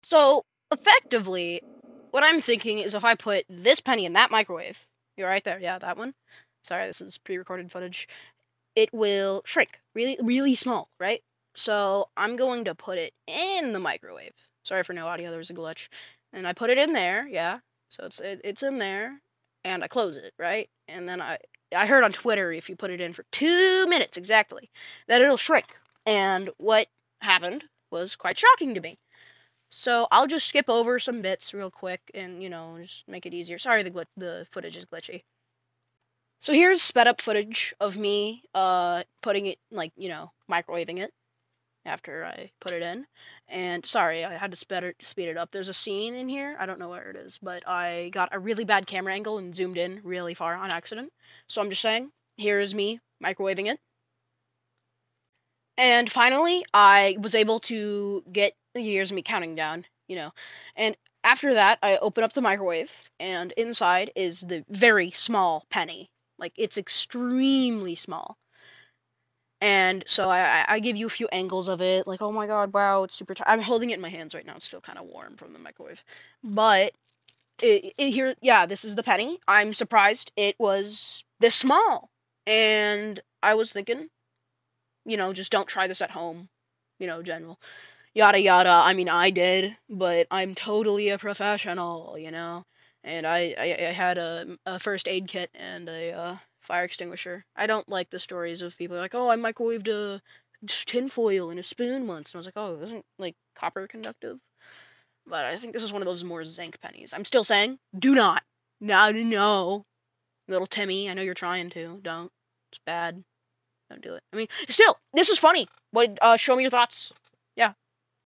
So, effectively, what I'm thinking is if I put this penny in that microwave, you're right there, yeah, that one. Sorry, this is pre-recorded footage. It will shrink really, really small, right? So I'm going to put it in the microwave. Sorry for no audio, there was a glitch. And I put it in there, yeah. So it's in there, and I close it, right? And then I heard on Twitter if you put it in for 2 minutes exactly, that it'll shrink. And what happened was quite shocking to me. So I'll just skip over some bits real quick and just make it easier. Sorry, the footage is glitchy. So here's sped up footage of me putting it like, microwaving it after I put it in. And sorry, I had to speed it up. There's a scene in here. I don't know where it is, but I got a really bad camera angle and zoomed in really far on accident. So I'm just saying, here is me microwaving it. And finally, I was able to get here's me counting down. And after that, I open up the microwave, and inside is the very small penny. Like, it's extremely small. And so I give you a few angles of it, like, oh my god, wow, it's super I'm holding it in my hands right now. It's still kind of warm from the microwave. But here, yeah, this is the penny. I'm surprised it was this small. And I was thinking, just don't try this at home. General yada yada. I mean, I did, but I'm totally a professional. And I had a first aid kit and a fire extinguisher. I don't like the stories of people like, oh, I microwaved a tinfoil in a spoon once. And I was like, oh, isn't like copper conductive? But I think this is one of those more zinc pennies. I'm still saying, do not. No, no, no. Little Timmy, I know you're trying to. Don't. It's bad. Don't do it. I mean, still, this is funny. What? Show me your thoughts.